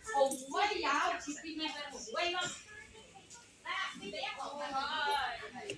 cùng với giáo chị đi nghe về một quay không đi bé của mình ơi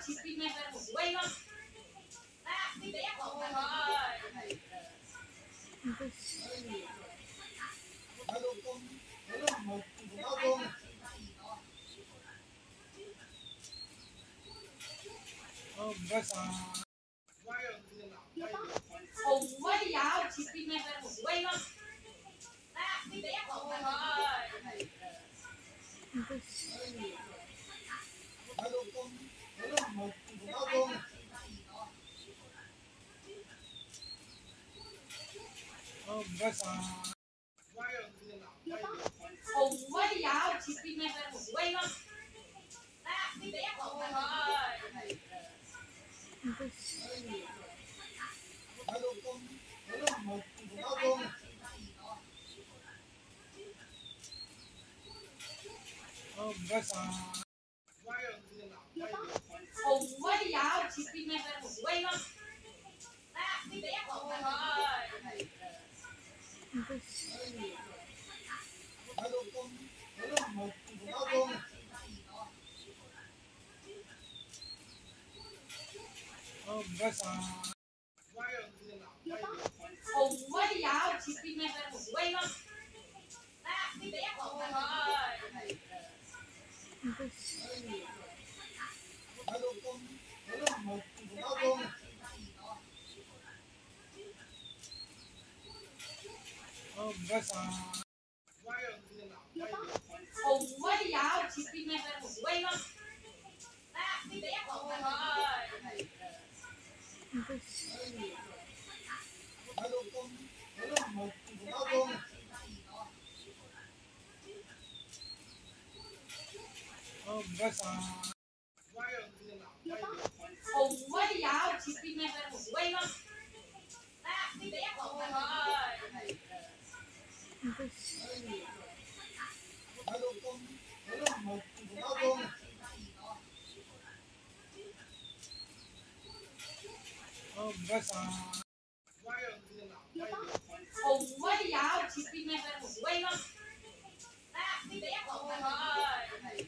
chị pin này là một quay không? À, đi bé của mình rồi. Hùng với giáo chị pin này là một quay không? À, đi bé của mình rồi. Hùng với giáo chị pin này là một quay không? À, đi bé của mình rồi. Hùng với giáo chị pin này là một quay không? À, đi bé của mình rồi. Hùng với giáo chị pin này là một quay không? À, đi bé của mình rồi. Hùng với giáo chị pin này là một quay không? À, đi bé của mình rồi. Hùng với giáo chị pin này là một quay không? À, đi bé của mình rồi. Hùng với giáo chị pin này là một quay không? À, đi bé của mình rồi.